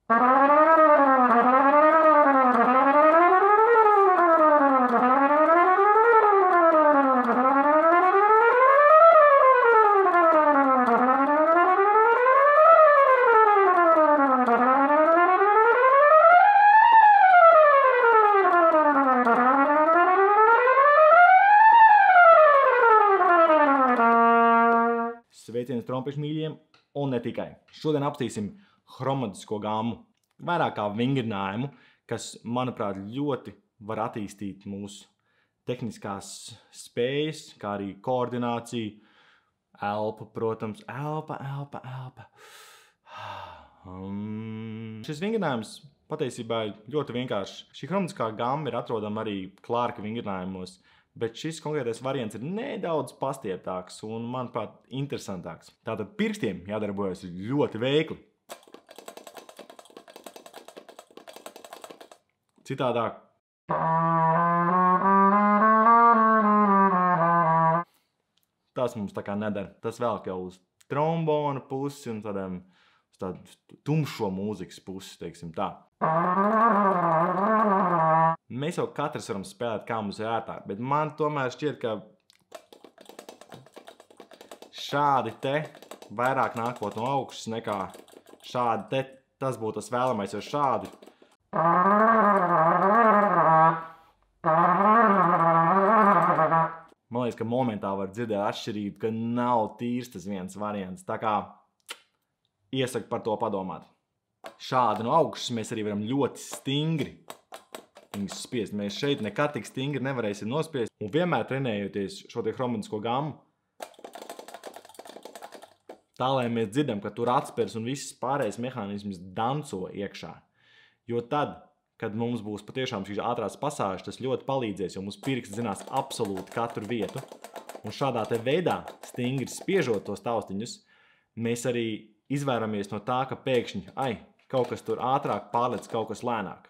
Sveiciens trompešu mīļiem un ne tikai. Šodien apstīsim hromatisko gammu. Vairāk kā vingrinājumu, kas, manuprāt, ļoti var attīstīt mūsu tehniskās spējas, kā arī koordināciju, elpu, protams, elpa. Šis vingrinājums patiesībā ir ļoti vienkāršs. Šī hromatiskā gamma ir atrodama arī Klārka vingrinājumos, bet šis konkrētais variants ir nedaudz pastieptāks un, manuprāt, interesantāks. Tātad pirkstiem jādarbojas ļoti veikli. Citādāk. Tas mums tā kā nedara. Tas velk jau uz trombona pusi un uz tādu tumšo mūzikas pusi, teiksim tā. Mēs jau katrs varam spēlēt, kā mums ir ērtāk, bet man tomēr šķiet, ka šādi te vairāk nākot no augšas nekā šādi te, tas būtu tas vēlamais, jo šādi. Man liekas, ka momentā var dzirdēt atšķirību, ka nav tīrs tas viens variants, tā kā iesaku par to padomāt. Šādi no augšas mēs arī varam ļoti stingri viņus spiest. Mēs šeit nekad tik stingri nevarēsim nospiest. Un vienmēr trenējoties šo te hromatisko gammu, tā, lai mēs dzirdam, ka tur atspērs un viss pārējais mehānisms danco iekšā. Jo tad, kad mums būs patiešām šīs ātrās pasāžas, tas ļoti palīdzēs, jo mums pirksts zinās absolūti katru vietu. Un šādā te veidā, stingri spiežot tos taustiņus, mēs arī izvēramies no tā, ka pēkšņi, kaut kas tur ātrāk pārlec kaut kas lēnāk.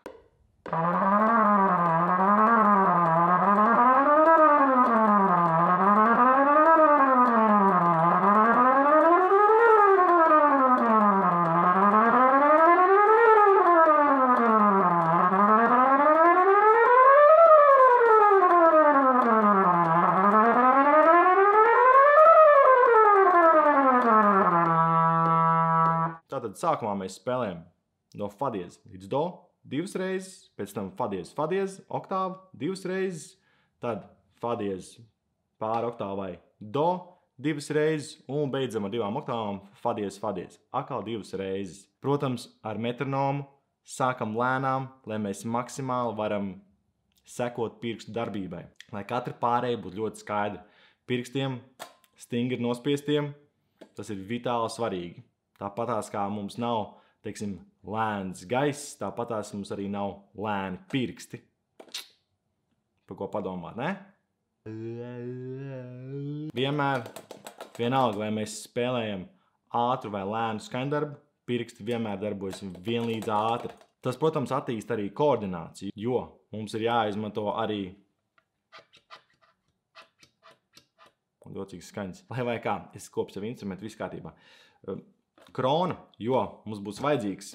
Tātad sākumā mēs spēlējam no fa diez līdz do, 2 reizes, pēc tam fa diez, oktāvu, 2 reizes, tad fa diez pāri oktāvai do, 2 reizes un beidzam ar 2 oktāvām fa diez, atkal 2 reizes. Protams, ar metronomu sākam lēnām, lai mēs maksimāli varam sekot pirkstu darbībai, lai katra pārēja būtu ļoti skaidra. Pirkstiem, stingri nospiestiem, tas ir vitāli svarīgi. Tāpatās kā mums nav, teiksim, lēns gaiss, tāpatās mums arī nav lēni pirksti. Par ko padomāt, ne? Vienmēr, vienalga, vai mēs spēlējam ātru vai lēnu skaņdarbu, pirksti vienmēr darbojas vienlīdz ātri. Tas, protams, attīst arī koordināciju, jo mums ir jāizmanto arī ļoti skaņas. Lai vai kā, es kopu sev instrumentu, viss kārtībā. Krona, jo mums būs vajadzīgs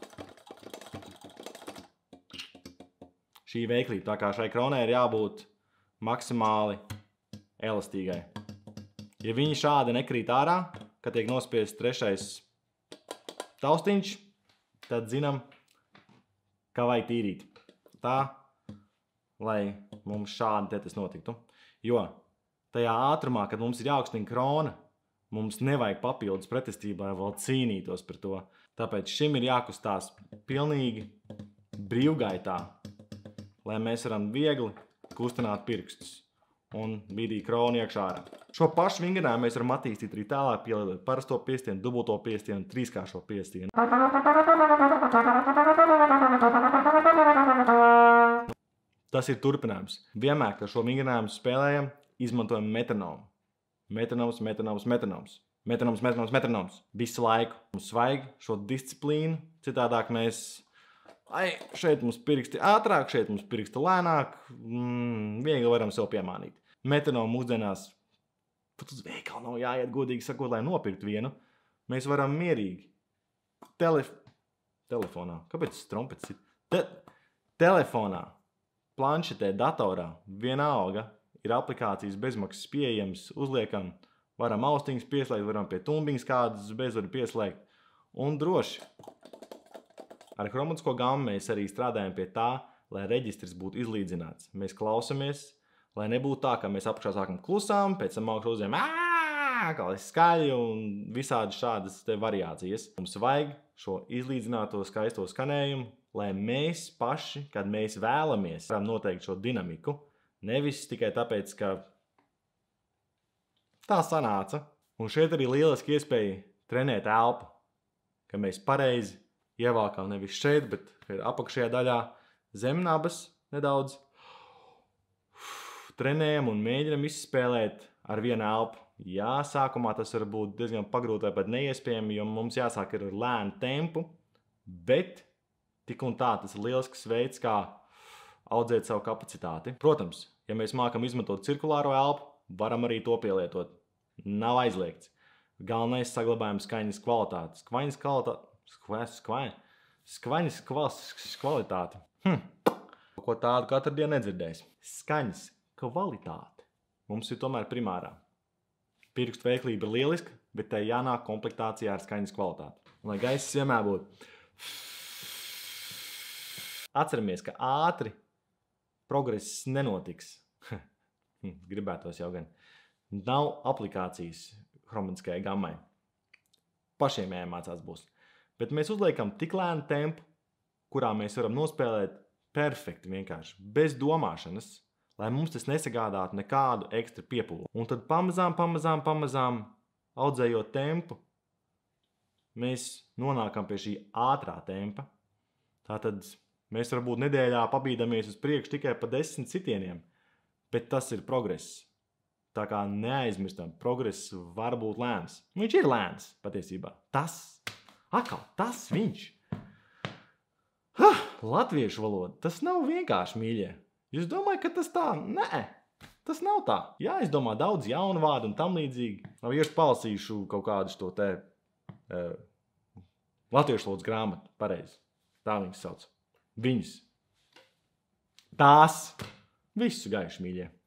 šī veiklība, tā kā šai kronai ir jābūt maksimāli elastīgai. Ja viņi šādi nekrīt ārā, kad tiek nospiests 3. taustiņš, tad zinām, kā vajag tīrīt. Tā, lai mums šādi te tas notiktu. Jo tajā ātrumā, kad mums ir jāaugstina krona, mums nevajag papildus pretestībā, lai vēl cīnītos par to. Tāpēc šim ir jākustās pilnīgi brīvgaitā, lai mēs varam viegli kustināt pirkstus un bīdīt kronu iekšā ārā. Šo pašu vingrinājumu mēs varam attīstīt arī tālāk, pielietot parasto piestienu, dubulto piestienu, trīskāršo piestienu. Tas ir turpinājums. Vienmēr, kad šo vingrinājumu spēlējam, izmantojam metronomu. Metronoms. Visu laiku. Mums vajag šo disciplīnu, citādāk mēs, šeit mums pirksti ātrāk, šeit mums pirksti lēnāk, viegli varam sev piemānīt. Metronomu mūsdienās, pat uz veikalu nav jāiet godīgi sakot, lai nopirkt vienu. Mēs varam mierīgi Telefonā. Kāpēc tas trompets ir? Telefonā, planšetē, datorā, vienalga, ir aplikācijas bezmaksas pieejams, uzliekam, varam austiņas pieslēgt, varam pie tumbiņas kādas bezvadu pieslēgt. Un droši. Ar chromatisko gammu mēs arī strādājam pie tā, lai reģistrs būtu izlīdzināts. Mēs klausamies, lai nebūtu tā, ka mēs apakšā sākam klusām, pēc tam augšā uzējam kā skaļi un visādi šādas te variācijas. Mums vajag šo izlīdzināto skaisto skanējumu, lai mēs paši, kad mēs vēlamies, varam noteikt šo dinamiku. Nevis tikai tāpēc, ka tā sanāca. Un šeit arī lieliski iespēja trenēt elpu, ka mēs pareizi ievalkam nevis šeit, bet apakšējā daļā zem nabas nedaudz trenējam un mēģinam izspēlēt ar vienu elpu. Jā, sākumā tas var būt diezgan pagrūti vai pat neiespējami, jo mums jāsāk ar lēnu tempu, bet tik un tā tas ir lielisks veids, kā audzēt savu kapacitāti. Protams, ja mēs mākam izmantot cirkulāro elpu, varam arī to pielietot. Nav aizliegts. Galvenais saglabājam skaņas kvalitāti. Skaņas kvalitāti. Ko tādu katru dienu nedzirdēs. Skaņas kvalitāte mums ir tomēr primārā. Pirkstu veiklība ir lieliska, bet tai jānāk komplektācijā ar skaņas kvalitāti. Un lai gaiss vienmēr būtu. Atceramies, ka ātri progress nenotiks. Gribētos jau gan. Nav aplikācijas chromatiskajai gammai. Pašiem jāiemācās būs. Bet mēs uzliekam tik lēnu tempu, kurā mēs varam nospēlēt perfekti vienkārši, bez domāšanas, lai mums tas nesagādātu nekādu ekstra piepūli. Un tad pamazām, audzējot tempu, mēs nonākam pie šī ātrā tempa. Tātad mēs varbūt nedēļā pabīdamies uz priekšu tikai pa 10 sitieniem, bet tas ir progress. Tā kā neaizmirstam, progress var būt lēns. Viņš ir lēns patiesībā. Tas viņš. Latviešu valoda, tas nav vienkārši, mīļie. Jūs domājat, ka tas tā? Nē, tas nav tā. Jāizdomā daudz jaunu vārdu un tam līdzīgi. Iešu palasīšu kaut kādu šo te latviešu valodas grāmatu, pareizi. Tā viņas sauc. Viņas. Tās. Visu gaišu, mīļie.